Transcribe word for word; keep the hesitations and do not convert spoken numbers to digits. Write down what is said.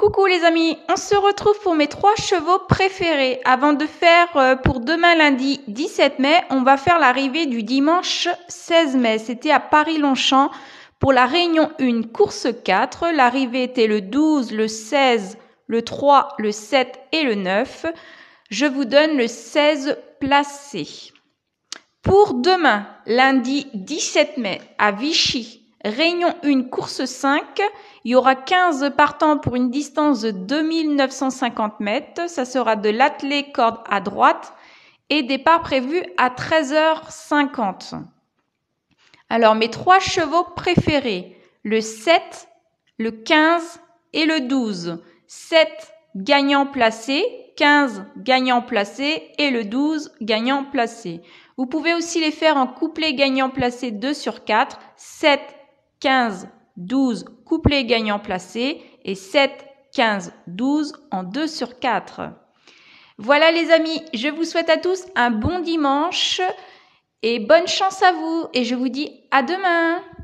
Coucou les amis, on se retrouve pour mes trois chevaux préférés. Avant de faire euh, pour demain lundi dix-sept mai, on va faire l'arrivée du dimanche seize mai. C'était à Paris-Longchamp pour la réunion un, course quatre. L'arrivée était le douze, le seize, le trois, le sept et le neuf. Je vous donne le seize placé. Pour demain, lundi dix-sept mai, à Vichy, réunion un, course cinq, il y aura quinze partants pour une distance de deux mille neuf cent cinquante mètres. Ça sera de l'attelé corde à droite et départ prévu à treize heures cinquante. Alors, mes trois chevaux préférés, le sept, le quinze et le douze. sept gagnant placé, quinze gagnant placé et le douze gagnant placé. Vous pouvez aussi les faire en couplet gagnant placé deux sur quatre, sept, quinze, douze, couplet gagnant placé et sept, quinze, douze en deux sur quatre. Voilà les amis, je vous souhaite à tous un bon dimanche et bonne chance à vous et je vous dis à demain.